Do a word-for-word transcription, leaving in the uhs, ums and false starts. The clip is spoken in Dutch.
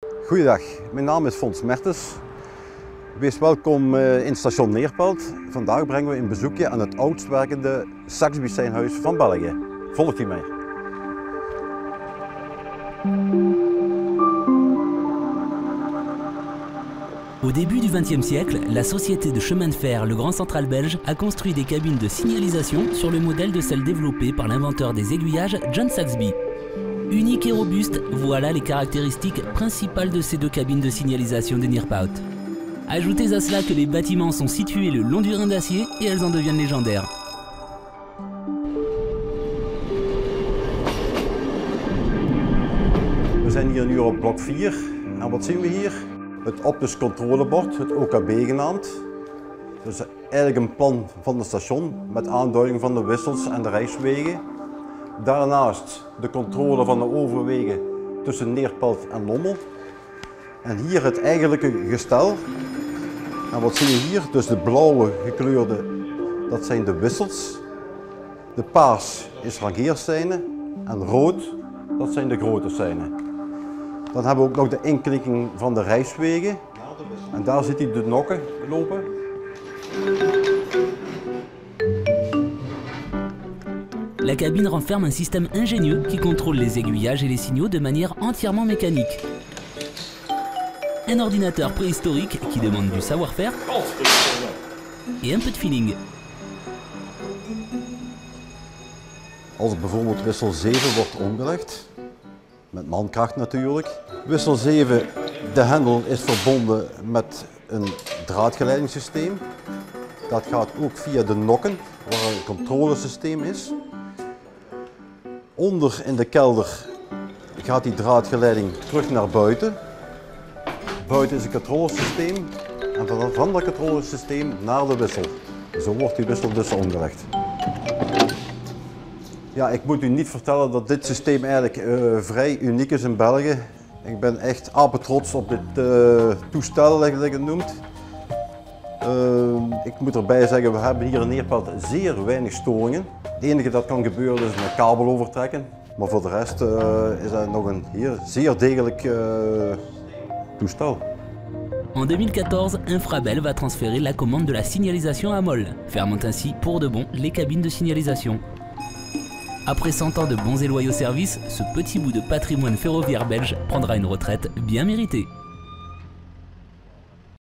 Goeiedag, mijn naam is Fons Mertens. Wees welkom in station Neerpelt. Vandaag brengen we een bezoekje aan het oudst werkende Saxby-steenhuis van België. Volgt u mij. Au début du vingtième siècle, la société de chemin de fer Le Grand Central Belge a construit des cabines de signalisation sur le modèle de celles développées par l'inventeur des aiguillages John Saxby. Unique et robuste, voilà les caractéristiques principales de ces deux cabines de signalisation de Neerpelt. Ajoutez à cela que les bâtiments sont situés le long du Rhin d'acier et elles en deviennent légendaires. We zijn hier nu op blok vier en wat zien we hier? Het optisch controlebord, het O K B genaamd. Dus eigenlijk een plan van het station met aanduiding van de wissels en de reiswegen. Daarnaast de controle van de overwegen tussen Neerpelt en Lommel. En hier het eigenlijke gestel. En wat zie je hier? Dus de blauwe gekleurde, dat zijn de wissels. De paars is rangeerseinen en rood, dat zijn de grote seinen. Dan hebben we ook nog de inklikking van de reiswegen. En daar ziet u de nokken lopen. La cabine renferme un système ingénieux qui contrôle les aiguillages et les signaux de manière entièrement mécanique. Un ordinateur préhistorique qui demande du savoir-faire et un peu de feeling. Als bijvoorbeeld wissel zeven wordt omgelegd, met mankracht natuurlijk. Wissel zeven, de hendel is verbonden met een draadgeleidingssysteem. Dat gaat ook via de nokken, waar een controlesysteem is. Onder in de kelder gaat die draadgeleiding terug naar buiten. Buiten is een controlesysteem en van dat controlesysteem naar de wissel. Zo wordt die wissel dus omgelegd. Ja, ik moet u niet vertellen dat dit systeem eigenlijk uh, vrij uniek is in België. Ik ben echt apetrots op dit uh, toestel, zoals ik het noemt. Uh, ik moet erbij zeggen, we hebben hier in Neerpelt zeer weinig storingen. Het enige dat kan gebeuren is een kabel overtrekken. Maar voor de rest uh, is dat nog een hier zeer degelijk uh, toestel. En deux mille quatorze, Infrabel va transférer la commande de la signalisation à Mol, fermant ainsi pour de bon les cabines de signalisation. Après cent ans de bons et loyaux services, ce petit bout de patrimoine ferroviaire belge prendra une retraite bien méritée.